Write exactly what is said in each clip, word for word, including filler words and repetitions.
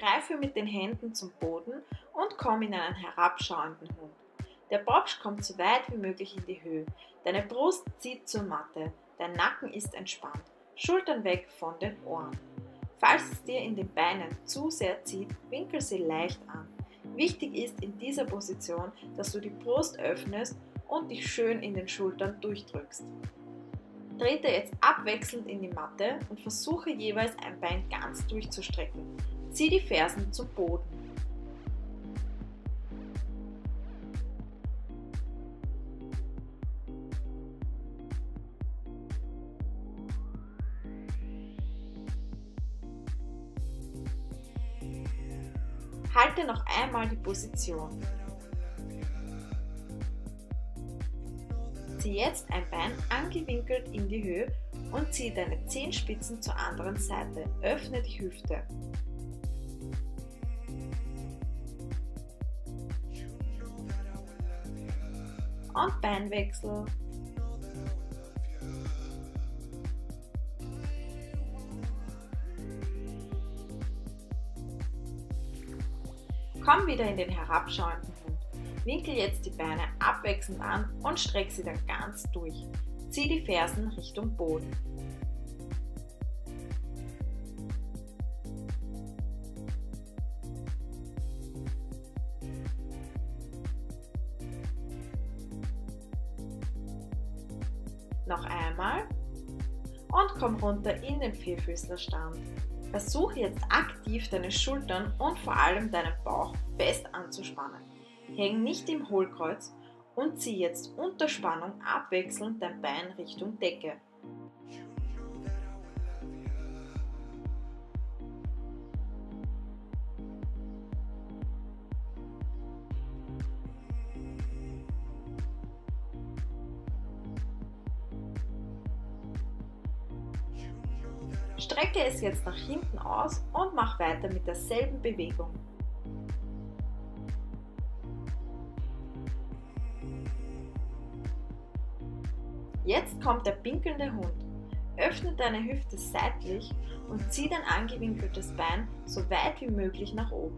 Greife mit den Händen zum Boden und komm in einen herabschauenden Hund. Der Popsch kommt so weit wie möglich in die Höhe. Deine Brust zieht zur Matte. Dein Nacken ist entspannt. Schultern weg von den Ohren. Falls es dir in den Beinen zu sehr zieht, winkel sie leicht an. Wichtig ist in dieser Position, dass du die Brust öffnest und dich schön in den Schultern durchdrückst. Trete jetzt abwechselnd in die Matte und versuche jeweils ein Bein ganz durchzustrecken. Zieh die Fersen zum Boden. Halte noch einmal die Position. Zieh jetzt ein Bein angewinkelt in die Höhe und zieh deine Zehenspitzen zur anderen Seite. Öffne die Hüfte. Und Beinwechsel. Komm wieder in den herabschauenden Hund. Winkel jetzt die Beine abwechselnd an und streck sie dann ganz durch. Zieh die Fersen Richtung Boden. Noch einmal und komm runter in den Vierfüßlerstand. Versuche jetzt aktiv deine Schultern und vor allem deinen Bauch fest anzuspannen. Häng nicht im Hohlkreuz und zieh jetzt unter Spannung abwechselnd dein Bein Richtung Decke. Strecke es jetzt nach hinten aus und mach weiter mit derselben Bewegung. Jetzt kommt der pinkelnde Hund. Öffne deine Hüfte seitlich und zieh dein angewinkeltes Bein so weit wie möglich nach oben.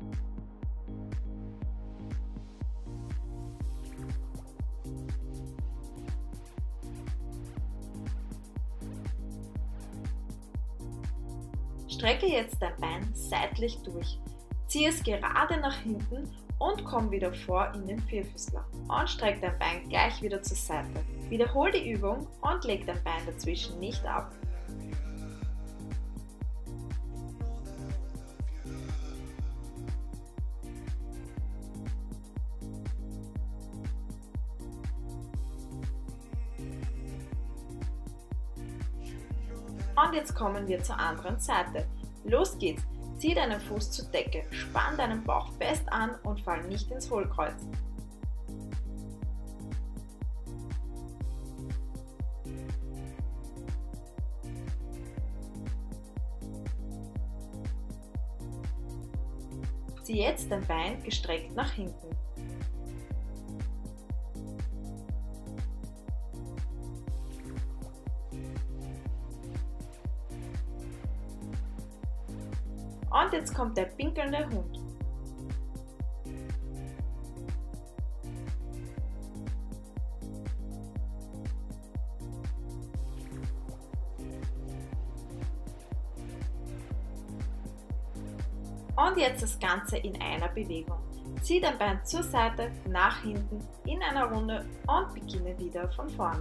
Strecke jetzt dein Bein seitlich durch. Zieh es gerade nach hinten und komm wieder vor in den Vierfüßler. Und streck dein Bein gleich wieder zur Seite. Wiederhol die Übung und leg dein Bein dazwischen nicht ab. Und jetzt kommen wir zur anderen Seite. Los geht's! Zieh deinen Fuß zur Decke, spann deinen Bauch fest an und fall nicht ins Hohlkreuz. Zieh jetzt dein Bein gestreckt nach hinten. Und jetzt kommt der pinkelnde Hund. Und jetzt das Ganze in einer Bewegung. Zieh dein Bein zur Seite, nach hinten, in einer Runde und beginne wieder von vorne.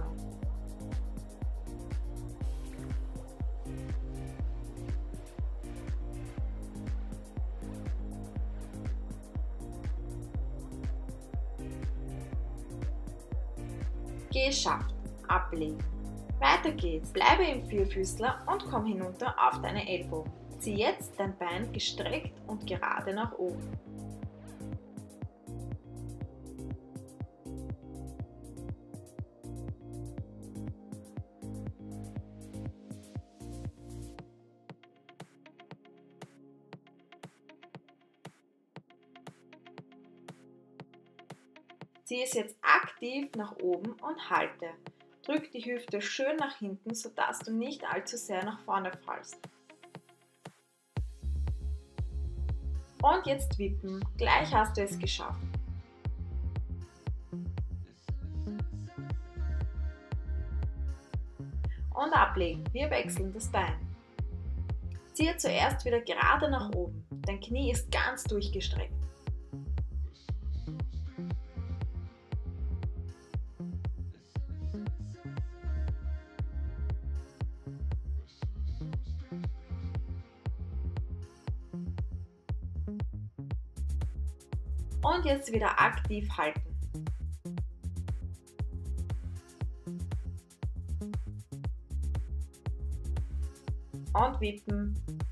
Geschafft. Ablegen. Weiter geht's. Bleibe im Vierfüßler und komm hinunter auf deine Ellbogen. Zieh jetzt dein Bein gestreckt und gerade nach oben. Zieh es jetzt aktiv nach oben und halte. Drück die Hüfte schön nach hinten, sodass du nicht allzu sehr nach vorne fallst. Und jetzt wippen, gleich hast du es geschafft. Und ablegen, wir wechseln das Bein. Ziehe zuerst wieder gerade nach oben, dein Knie ist ganz durchgestreckt. Und jetzt wieder aktiv halten. Und wippen.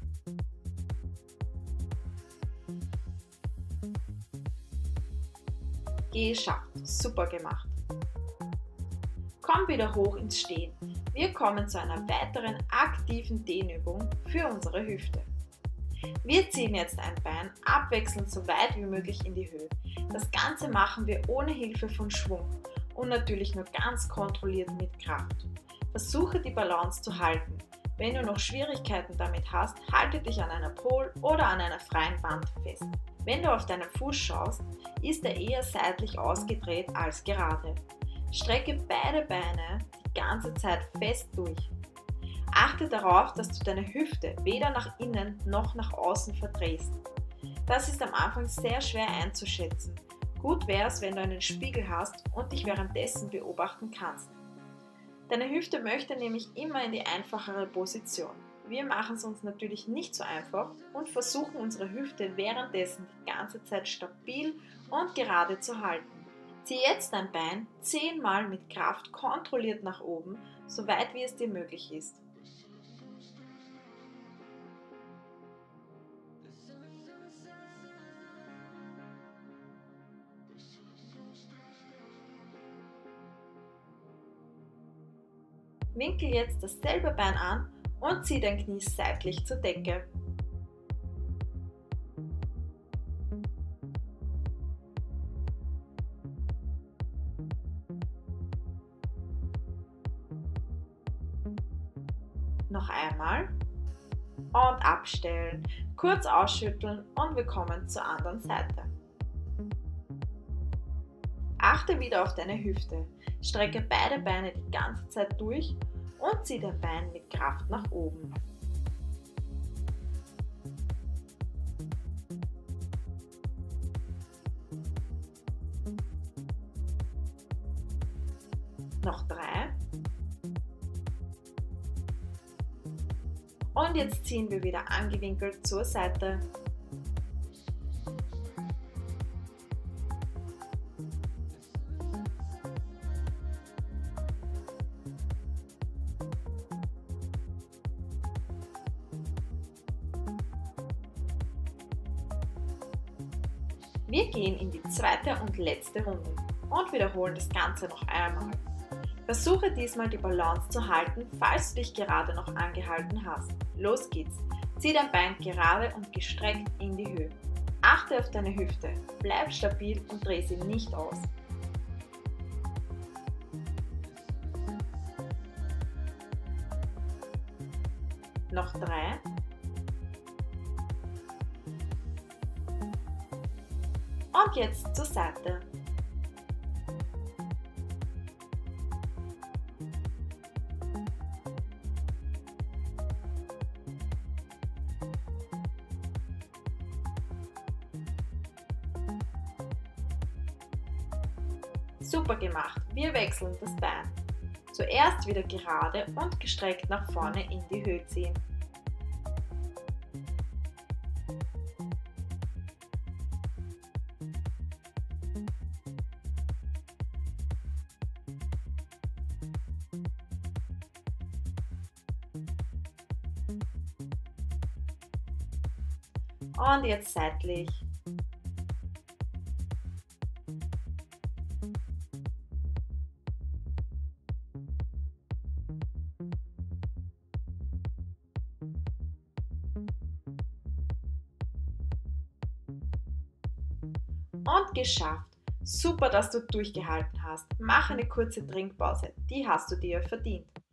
Geschafft, super gemacht. Komm wieder hoch ins Stehen. Wir kommen zu einer weiteren aktiven Dehnübung für unsere Hüfte. Wir ziehen jetzt ein Bein abwechselnd so weit wie möglich in die Höhe. Das Ganze machen wir ohne Hilfe von Schwung und natürlich nur ganz kontrolliert mit Kraft. Versuche die Balance zu halten. Wenn du noch Schwierigkeiten damit hast, halte dich an einer Pole oder an einer freien Wand fest. Wenn du auf deinen Fuß schaust, ist er eher seitlich ausgedreht als gerade. Strecke beide Beine die ganze Zeit fest durch. Achte darauf, dass du deine Hüfte weder nach innen noch nach außen verdrehst. Das ist am Anfang sehr schwer einzuschätzen. Gut wäre es, wenn du einen Spiegel hast und dich währenddessen beobachten kannst. Deine Hüfte möchte nämlich immer in die einfachere Position. Wir machen es uns natürlich nicht so einfach und versuchen unsere Hüfte währenddessen die ganze Zeit stabil und gerade zu halten. Zieh jetzt dein Bein zehnmal mit Kraft kontrolliert nach oben, so weit wie es dir möglich ist. Winkel jetzt dasselbe Bein an und zieh dein Knie seitlich zur Decke. Noch einmal und abstellen, kurz ausschütteln und wir kommen zur anderen Seite. Achte wieder auf deine Hüfte, strecke beide Beine die ganze Zeit durch und zieh dein Bein mit Kraft nach oben. Noch drei. Und jetzt ziehen wir wieder angewinkelt zur Seite. Wir gehen in die zweite und letzte Runde und wiederholen das Ganze noch einmal. Versuche diesmal die Balance zu halten, falls du dich gerade noch angehalten hast. Los geht's! Zieh dein Bein gerade und gestreckt in die Höhe. Achte auf deine Hüfte, bleib stabil und dreh sie nicht aus. Noch drei. Und jetzt zur Seite. Super gemacht. Wir wechseln das Bein. Zuerst wieder gerade und gestreckt nach vorne in die Höhe ziehen. Und jetzt seitlich. Und geschafft. Super, dass du durchgehalten hast. Mach eine kurze Trinkpause. Die hast du dir verdient.